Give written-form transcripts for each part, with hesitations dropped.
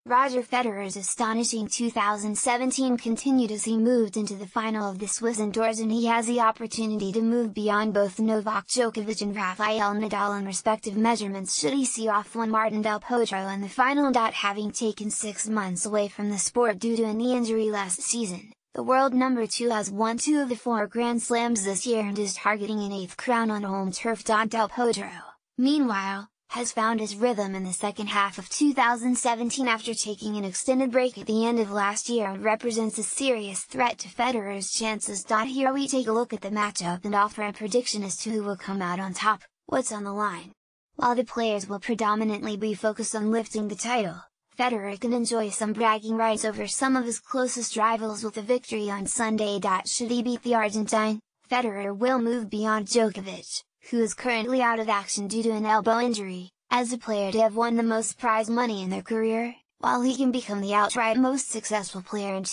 Roger Federer's astonishing 2017 continued as he moved into the final of the Swiss indoors, and he has the opportunity to move beyond both Novak Djokovic and Rafael Nadal in respective measurements should he see off Juan Martín del Potro in the final. Having taken 6 months away from the sport due to a knee injury last season, the world number 2 has won 2 of the 4 Grand Slams this year and is targeting an 8th crown on home turf. Del Potro, meanwhile, has found his rhythm in the second half of 2017 after taking an extended break at the end of last year, and represents a serious threat to Federer's chances. Here we take a look at the matchup and offer a prediction as to who will come out on top, what's on the line. While the players will predominantly be focused on lifting the title, Federer can enjoy some bragging rights over some of his closest rivals with a victory on Sunday. Should he beat the Argentine, Federer will move beyond Djokovic, who is currently out of action due to an elbow injury, as a player to have won the most prize money in their career, while he can become the outright most successful player in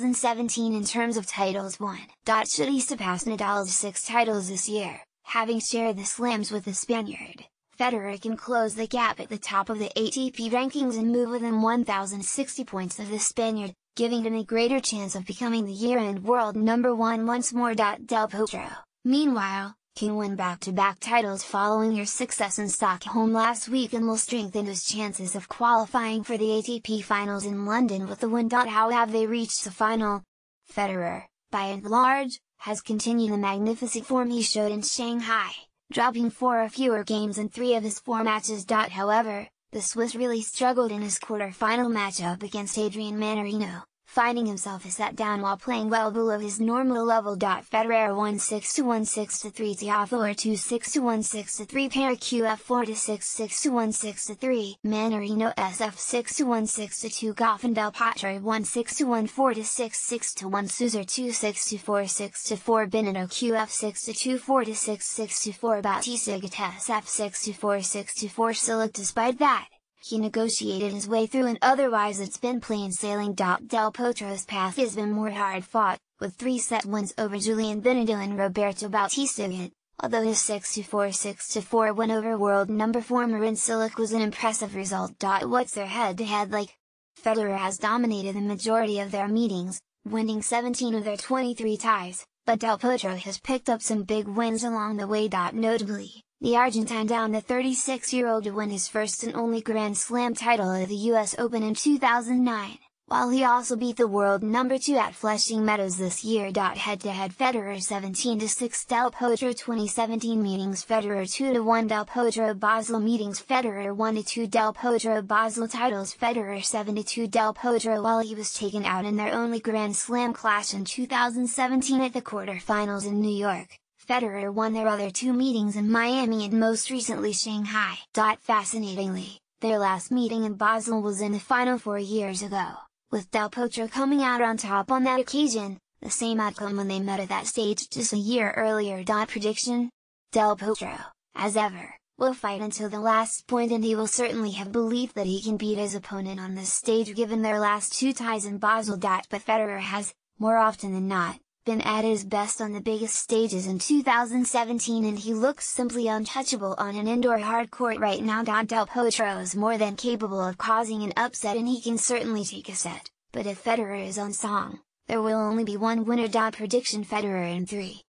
2017 in terms of titles won. Should he surpass Nadal's 6 titles this year, having shared the slams with the Spaniard, Federer can close the gap at the top of the ATP rankings and move within 1,060 points of the Spaniard, giving him a greater chance of becoming the year-end world number 1 once more. Del Potro, meanwhile, can win back-to-back titles following your success in Stockholm last week and will strengthen his chances of qualifying for the ATP finals in London with the win. How have they reached the final? Federer, by and large, has continued the magnificent form he showed in Shanghai, dropping 4 or fewer games in 3 of his 4 matches. However, the Swiss really struggled in his quarter-final matchup against Adrian Mannarino, finding himself a set down while playing well below his normal level. Federer won 6-1, 6-3, Tiafoe 2-6, 1-6-3, Para QF 4-6, 6-1, 6-3, Mannarino SF 6-1, 6-2, Goffin del Potro 1-6-1, 4-6, 6-1, Sousa 2-6, 4-6, 4, Benito QF 6-2, 4-6, 6-4, Bautista Gates F 6-4, 6-4, Silic. Despite that, he negotiated his way through, and otherwise it's been plain sailing. Del Potro's path has been more hard-fought, with 3-set wins over Julian Benito and Roberto Bautista, although his 6-4, 6-4 win over world number 4 Marin Cilic was an impressive result. What's their head-to-head like? Federer has dominated the majority of their meetings, winning 17 of their 23 ties, but Del Potro has picked up some big wins along the way. Notably, the Argentine downed the 36-year-old to win his first and only Grand Slam title at the US Open in 2009, while he also beat the world number 2 at Flushing Meadows this year. Head-to-head Federer 17-6, Del Potro 2017 meetings, Federer 2-1, Del Potro Basel meetings, Federer 1-2, Del Potro Basel titles, Federer 7-2, Del Potro. While he was taken out in their only Grand Slam clash in 2017 at the quarterfinals in New York, Federer won their other 2 meetings in Miami and most recently Shanghai. Fascinatingly, their last meeting in Basel was in the final 4 years ago, with Del Potro coming out on top on that occasion, the same outcome when they met at that stage just a year earlier. Prediction? Del Potro, as ever, will fight until the last point, and he will certainly have belief that he can beat his opponent on this stage given their last 2 ties in Basel. But Federer has, more often than not, been at his best on the biggest stages in 2017, and he looks simply untouchable on an indoor hard court right now. Del Potro is more than capable of causing an upset, and he can certainly take a set, but if Federer is on song, there will only be one winner. Prediction: Federer in 3.